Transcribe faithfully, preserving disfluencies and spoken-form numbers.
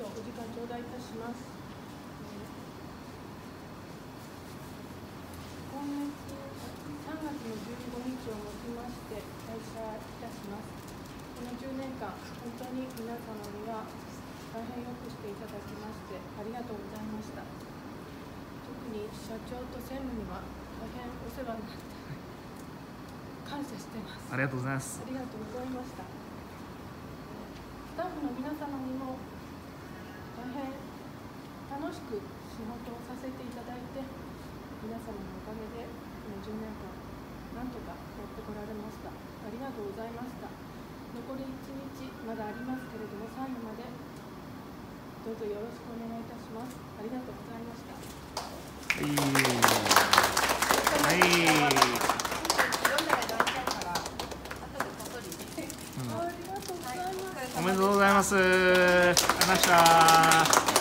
お時間頂戴いたします。今月さんがつのじゅうごにちをもちまして退社いたします。このじゅうねんかん、本当に皆様には大変よくしていただきましてありがとうございました。特に社長と専務には大変お世話になって感謝しています。 ありがとうございます。 ありがとうございました。スタッフの皆様にも大変楽しく仕事をさせていただいて、皆様のおかげでこのじゅうねんかんなんとかやってこられました。ありがとうございました。残りいちにちまだありますけれども、最後までどうぞよろしくお願いいたします。ありがとうございました。 はい。はい。おめでとうございます。ありがとうございました。